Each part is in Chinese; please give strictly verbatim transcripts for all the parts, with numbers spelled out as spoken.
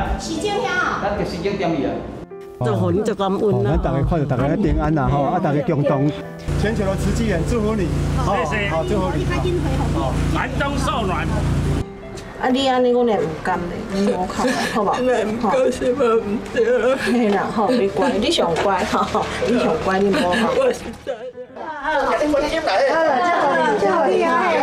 时钟遐， 咱个时钟点伊啊。 祝福你，祝感恩咱大家看到大家平安啦吼，啊，大家共同。全球的慈济人祝福你， 好， 好，祝福你， 好，寒冬受暖。 啊，你安尼我来有感嘞，你无哭，好无？ 唔高兴嘛唔对。 嘿啦，吼，你乖，你上乖，吼，你上乖，你无哭。 我是真。 啊，你关心来。 啊，祝福你啊！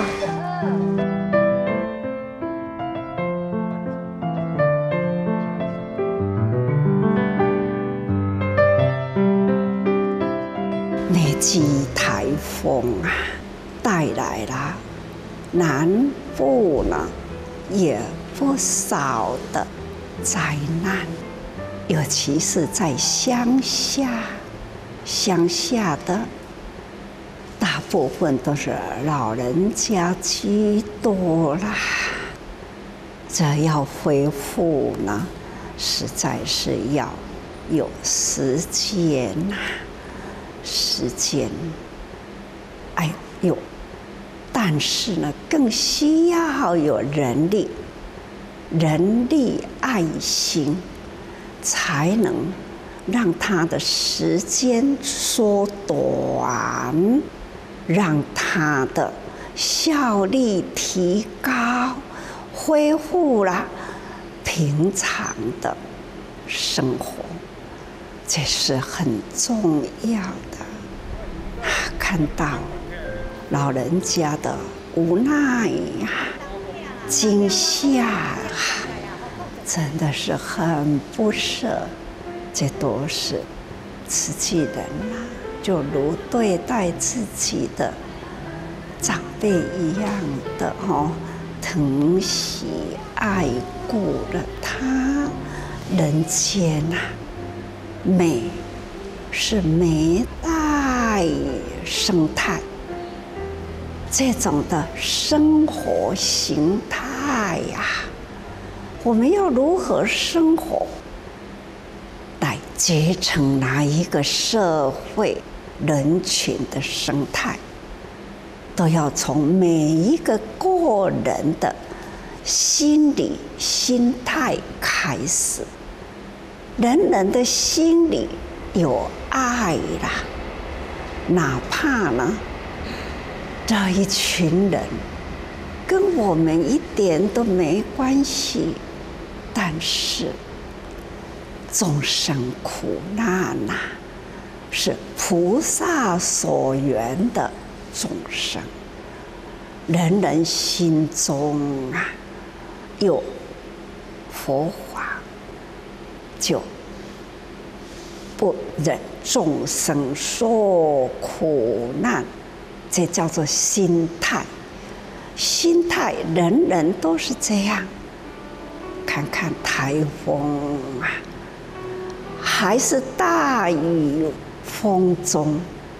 那季台风啊，带来了南部呢也不少的灾难，尤其是在乡下，乡下的大部分都是老人家居多啦。这要恢复呢，实在是要有时间呐、啊。时间，哎呦，但是呢，更需要有人力、人力爱心，才能让他的时间缩短，让他的效率提高，恢复了平常的生活。这是很重要的。看到老人家的无奈呀、惊吓啊，真的是很不舍。这都是慈济人呐、啊，就如对待自己的长辈一样的哦，疼惜爱顾了他。人间呐、啊。美是美带生态，这种的生活形态呀、啊，我们要如何生活，来结成哪一个社会人群的生态，都要从每一个个人的心理心态开始。人人的心里有爱啦，哪怕呢，这一群人跟我们一点都没关系，但是众生苦难呐、啊，是菩萨所缘的众生，人人心中啊有佛法。就不忍众生受苦难，这叫做心态。心态，人人都是这样。看看台风啊，还是大雨风中，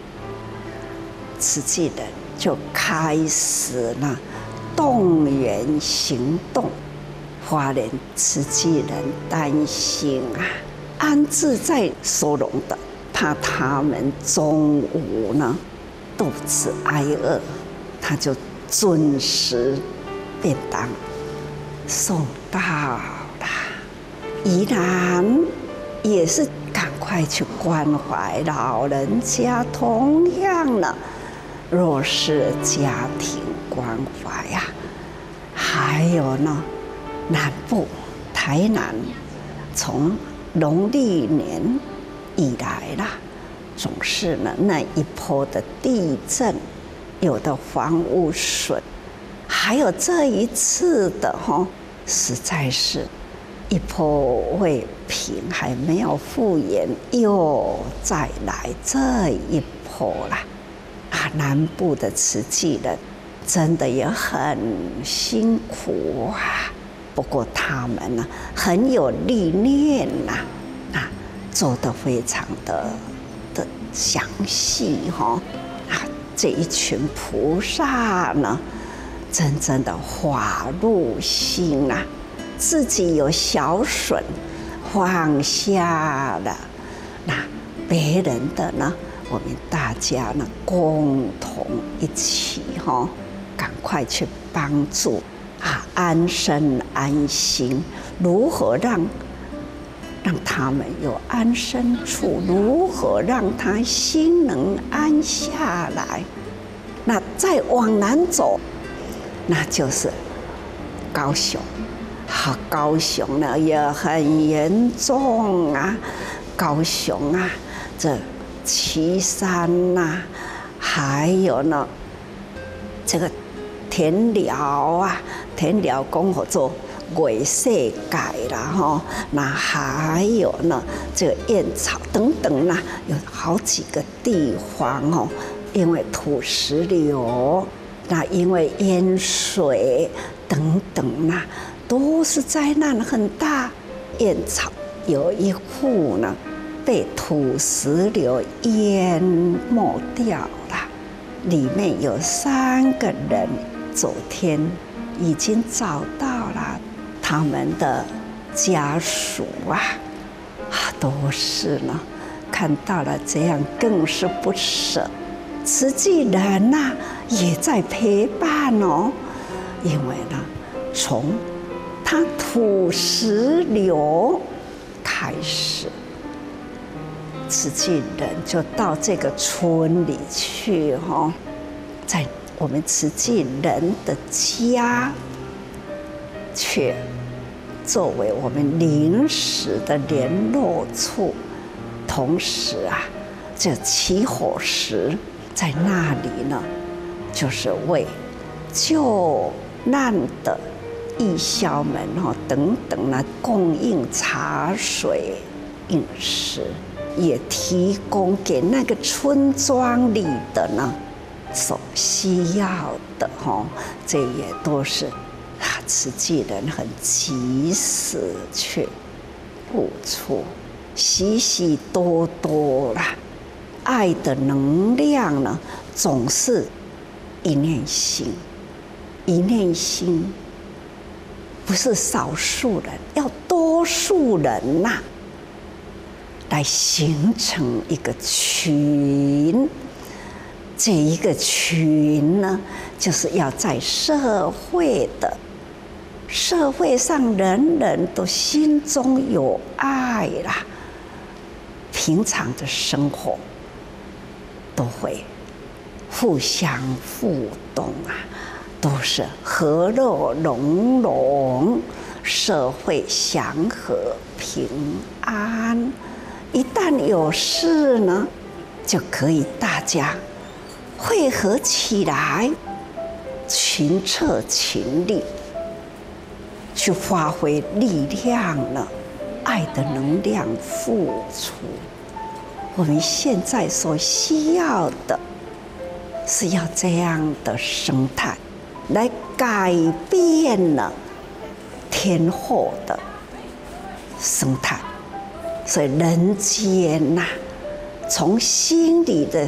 慈济人就开始了动员行动。华人慈济人担心啊，安置在收容的，怕他们中午呢肚子挨饿，他就准时便当送到了。宜兰也是赶快去关怀老人家，同样的弱势家庭关怀呀、啊，还有呢。南部台南从农历年以来啦，总是呢那一波的地震，有的房屋损，还有这一次的哈，实在是一波未平，还没有复原，又再来这一波啦。啊，南部的慈济人真的也很辛苦啊。不过他们呢很有理念呐、啊，啊，做得非常的的详细哈、哦，啊，这一群菩萨呢，真正的法入心啊，自己有小损放下了，那别人的呢，我们大家呢共同一起哈、哦，赶快去帮助。 啊安身安心，如何让让他们有安身处，如何让他心能安下来？那再往南走，那就是高雄。好，高雄呢也很严重啊，高雄啊，这旗山呐、啊，还有呢，这个田寮啊，田寮讲好做月世界啦吼，那还有呢，这个燕巢等等啦，有好几个地方哦，因为土石流，那因为淹水等等啦，都是灾难很大。燕巢有一户呢，被土石流淹没掉了，里面有三个人，昨天已经找到了他们的家属啊，啊，都是呢，看到了这样更是不舍。慈济人呐、啊、也在陪伴哦，因为呢，从他土石流开始，慈济人就到这个村里去哈，在我们慈济人的家，却作为我们临时的联络处，同时啊，这起火石在那里呢，就是为救难的义消们哈等等呢，供应茶水、饮食，也提供给那个村庄里的呢所需要的哈，这也都是啊慈济人很及时去付出，许许多多啦。爱的能量呢，总是一念心，一念心。不是少数人，要多数人呐、啊，来形成一个群。这一个群呢，就是要在社会的社会上，人人都心中有爱啦，平常的生活都会互相互动啊。都是和乐融融，社会祥和平安。一旦有事呢，就可以大家汇合起来，群策群力，去发挥力量了，爱的能量付出。我们现在所需要的，是要这样的生态。来改变了天后的生态，所以人间呐、啊，从心里的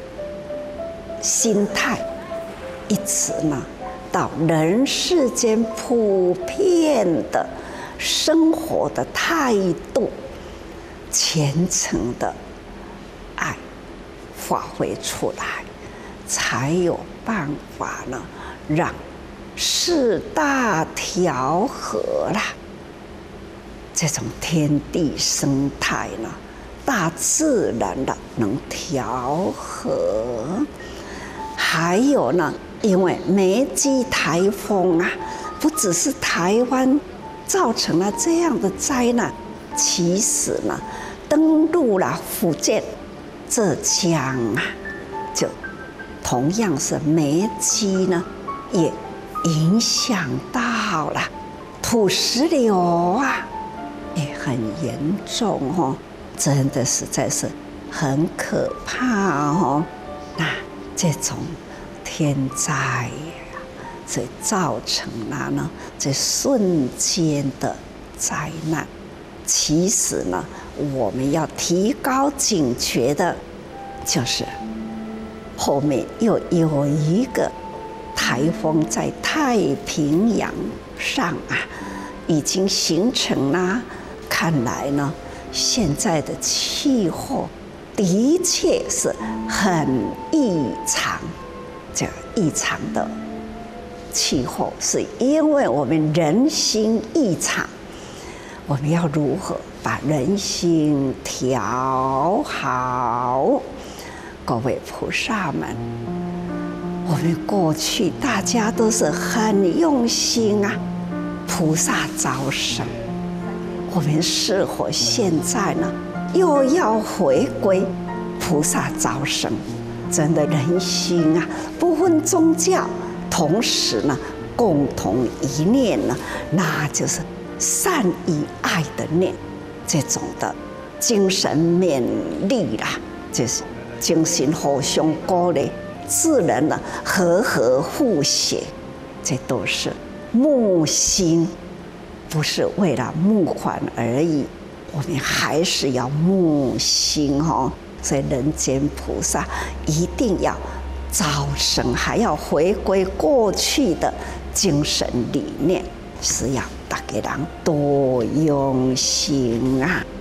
心态，一直呢到人世间普遍的生活的态度，虔诚的爱发挥出来，才有办法呢。让四大调和啦，这种天地生态呢，大自然的能调和。还有呢，因为梅基台风啊，不只是台湾造成了这样的灾难，其实呢，登陆了福建、浙江啊，就同样是梅基呢。也影响到了土石流啊，也很严重哦，真的实在是很可怕哦。那这种天灾呀，所以造成了呢这瞬间的灾难。其实呢，我们要提高警觉的，就是后面又有一个。台风在太平洋上啊，已经形成了。看来呢，现在的气候的确是很异常，这异常的气候，是因为我们人心异常。我们要如何把人心调好？各位菩萨们，我们过去大家都是很用心啊，菩萨招生。我们是否现在呢，又要回归菩萨招生？真的人心啊，不分宗教，同时呢，共同一念呢，那就是善与爱的念，这种的精神勉励啦，就是精神互相鼓励，自然呢和和互协，这都是募心，不是为了募款而已，我们还是要募心哦。所以人间菩萨一定要招生，还要回归过去的精神理念，是要大家人多用心啊。